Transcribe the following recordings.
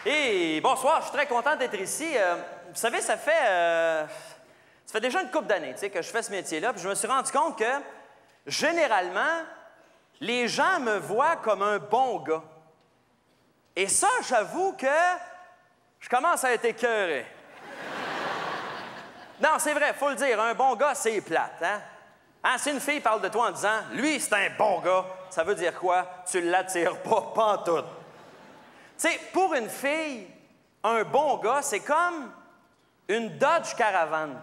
Et bonsoir, je suis très content d'être ici. Vous savez, ça fait déjà une couple d'années que je fais ce métier-là, puis je me suis rendu compte que, généralement, les gens me voient comme un bon gars. Et ça, j'avoue que je commence à être écœuré. Non, c'est vrai, faut le dire, un bon gars, c'est plate, hein? Si une fille parle de toi en disant « Lui, c'est un bon gars », ça veut dire quoi? Tu l'attires pas, pantoute. Tu sais, pour une fille, un bon gars, c'est comme une Dodge Caravane.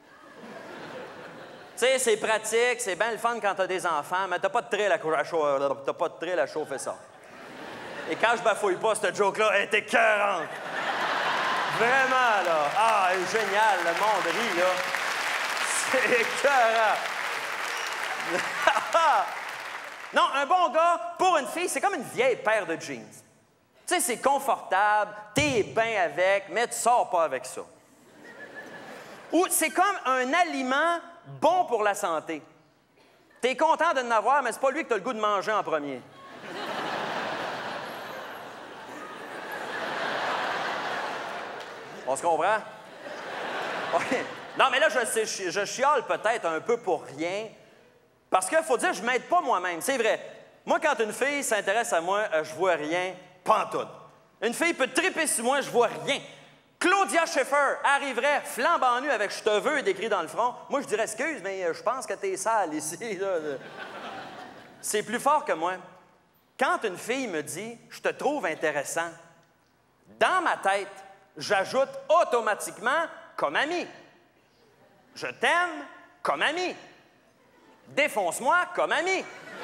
Tu sais, c'est pratique, c'est bien le fun quand t'as des enfants, mais t'as pas de thrill à chauffer ça. Et quand je bafouille pas, cette joke-là, elle est écœurante. Vraiment, là. Ah, elle est génial, le monde rit, là. C'est écœurant. Non, un bon gars, pour une fille, c'est comme une vieille paire de jeans. Tu sais, c'est confortable, t'es bien avec, mais tu sors pas avec ça. Ou c'est comme un aliment bon pour la santé. T'es content de l'avoir, mais c'est pas lui que t'as le goût de manger en premier. On se comprend? OK. Non, mais là, je chiale peut-être un peu pour rien. Parce qu'il faut dire, je m'aide pas moi-même. C'est vrai. Moi, quand une fille s'intéresse à moi, je vois rien, pantoute. Une fille peut triper sur moi, je vois rien. Claudia Schiffer arriverait flambant nue avec « Je te veux » décrit dans le front. Moi, je dirais « Excuse, mais je pense que t'es sale ici. » C'est plus fort que moi. Quand une fille me dit « Je te trouve intéressant », dans ma tête, j'ajoute automatiquement « comme ami ». Je t'aime comme ami. Défonce-moi comme ami.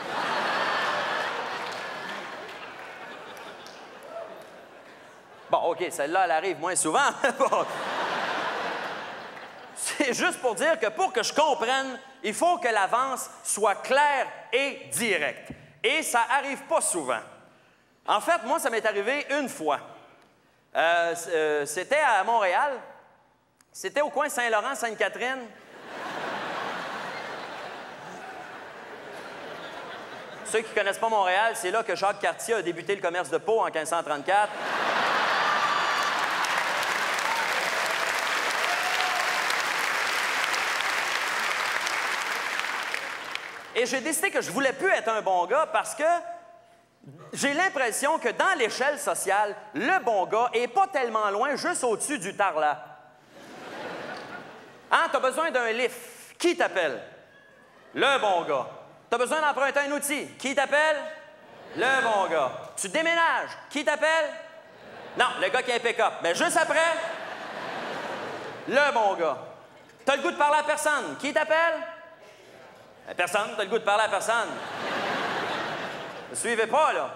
Bon, OK, celle-là, elle arrive moins souvent. Bon. C'est juste pour dire que pour que je comprenne, il faut que l'avance soit claire et directe. Et ça arrive pas souvent. En fait, moi, ça m'est arrivé une fois. C'était à Montréal. C'était au coin Saint-Laurent-Sainte-Catherine. Ceux qui ne connaissent pas Montréal, c'est là que Jacques Cartier a débuté le commerce de peau en 1534. Et j'ai décidé que je ne voulais plus être un bon gars parce que j'ai l'impression que dans l'échelle sociale, le bon gars n'est pas tellement loin, juste au-dessus du tarlat. T'as besoin d'un lift. Qui t'appelle? Le bon gars. T'as besoin d'emprunter un outil. Qui t'appelle? Le bon gars. Tu déménages. Qui t'appelle? Non, le gars qui a un pick-up. Mais juste après, le bon gars. T'as le goût de parler à personne. Qui t'appelle? Personne. T'as le goût de parler à personne. Ne suivez pas, là.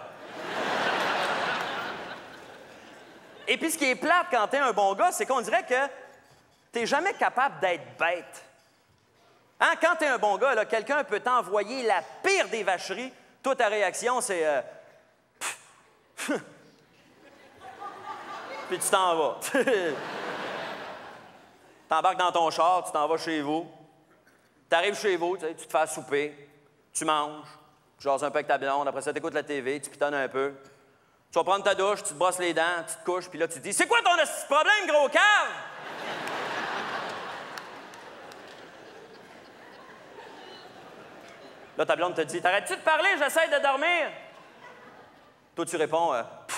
Et puis, ce qui est plate quand t'es un bon gars, c'est qu'on dirait que t'es jamais capable d'être bête. Quand t'es un bon gars, là, quelqu'un peut t'envoyer la pire des vacheries. Toi, ta réaction, c'est... Puis tu t'en vas. T'embarques dans ton char, tu t'en vas chez vous. T'arrives chez vous, tu te fais à souper, tu manges, tu jases un peu avec ta blonde, après ça, t'écoutes la TV, tu pitonnes un peu. Tu vas prendre ta douche, tu te brosses les dents, tu te couches, puis là, tu te dis « C'est quoi ton problème, gros cave? » Là, ta blonde te dit « T'arrêtes-tu de parler? J'essaie de dormir. » Toi, tu réponds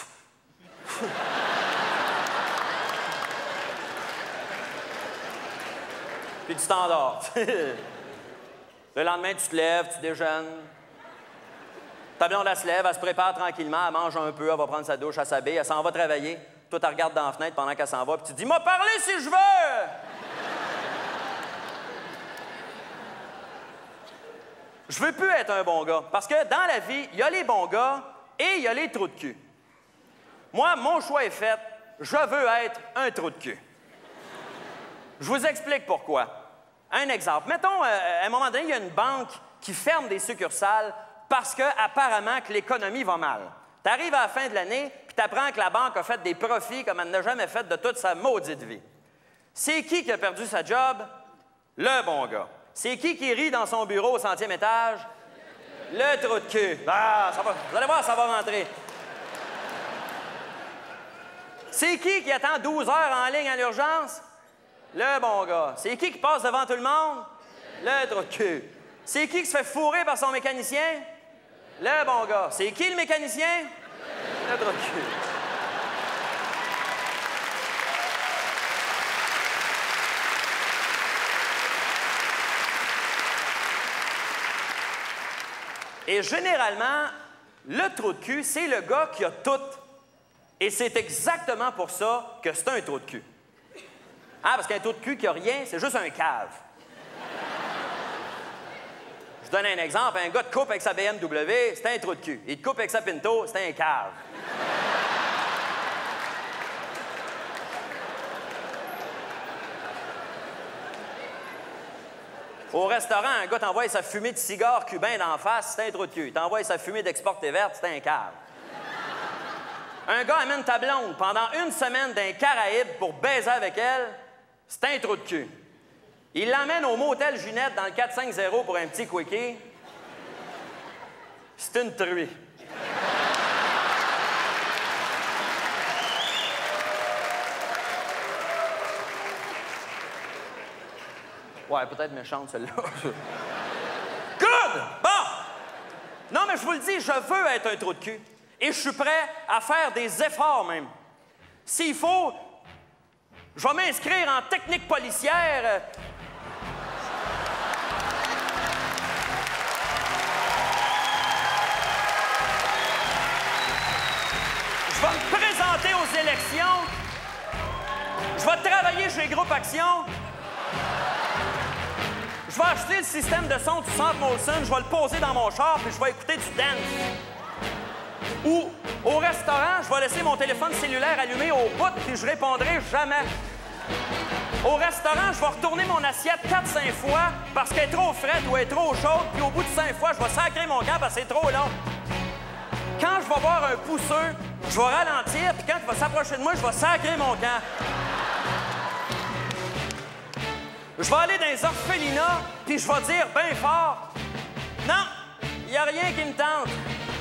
Puis tu t'endors. Le lendemain, tu te lèves, tu déjeunes. Ta blonde, elle se lève, elle se prépare tranquillement, elle mange un peu, elle va prendre sa douche, elle s'habille, elle s'en va travailler. Toi, tu regardes dans la fenêtre pendant qu'elle s'en va, puis tu te dis « M'a parlé si je veux! » Je veux plus être un bon gars, parce que dans la vie, il y a les bons gars et il y a les trous de cul. Moi, mon choix est fait, je veux être un trou de cul. Je vous explique pourquoi. Un exemple. Mettons, à un moment donné, il y a une banque qui ferme des succursales parce qu'apparemment que l'économie va mal. Tu arrives à la fin de l'année, puis tu apprends que la banque a fait des profits comme elle n'a jamais fait de toute sa maudite vie. C'est qui a perdu sa job? Le bon gars. C'est qui rit dans son bureau au 100e étage? Le trou de cul. Ah, ça va. Vous allez voir, ça va rentrer. C'est qui attend 12 heures en ligne à l'urgence? Le bon gars. C'est qui passe devant tout le monde? Le trou de cul. C'est qui se fait fourrer par son mécanicien? Le bon gars. C'est qui le mécanicien? Le trou de cul. Et généralement, le trou de cul, c'est le gars qui a tout. Et c'est exactement pour ça que c'est un trou de cul. Ah, parce qu'un trou de cul qui a rien, c'est juste un cave. Je donne un exemple. Un gars te coupe avec sa BMW, c'est un trou de cul. Il te coupe avec sa Pinto, c'est un cave. Au restaurant, un gars t'envoie sa fumée de cigare cubain d'en face, c'est un trou de cul. Il t'envoie sa fumée d'exporté verte, c'est un cave. Un gars amène ta blonde pendant une semaine d'un Caraïbe pour baiser avec elle, c'est un trou de cul. Il l'emmène au motel Ginette dans le 450 pour un petit quickie, c'est une truie. Ouais, peut-être méchante, celle-là. Good! Bon! Non, mais je vous le dis, je veux être un trou de cul. Et je suis prêt à faire des efforts, même. S'il faut, je vais m'inscrire en technique policière. Je vais me présenter aux élections. Je vais travailler chez Groupe Action. Je vais acheter le système de son du Centre Molson, je vais le poser dans mon char, puis je vais écouter du dance. Ou, au restaurant, je vais laisser mon téléphone cellulaire allumé au bout, puis je répondrai jamais. Au restaurant, je vais retourner mon assiette 4-5 fois parce qu'elle est trop frette ou elle est trop chaude, puis au bout de 5 fois, je vais sacrer mon camp parce que c'est trop long. Quand je vais voir un pousseux, je vais ralentir, puis quand il va s'approcher de moi, je vais sacrer mon camp. Je vais aller dans les orphelinats, puis je vais dire bien fort, « Non, il n'y a rien qui me tente. »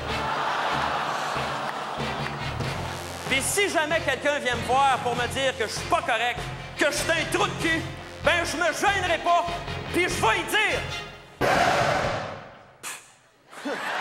Puis si jamais quelqu'un vient me voir pour me dire que je suis pas correct, que je suis un trou de cul, ben je me gênerai pas, puis je vais y dire.